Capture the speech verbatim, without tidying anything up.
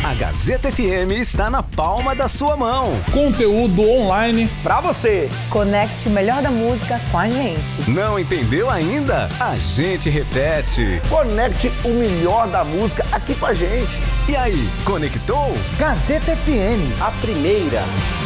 A Gazeta F M está na palma da sua mão. Conteúdo online pra você. Conecte o melhor da música com a gente. Não entendeu ainda? A gente repete. Conecte o melhor da música aqui com a gente. E aí, conectou? Gazeta F M, a primeira.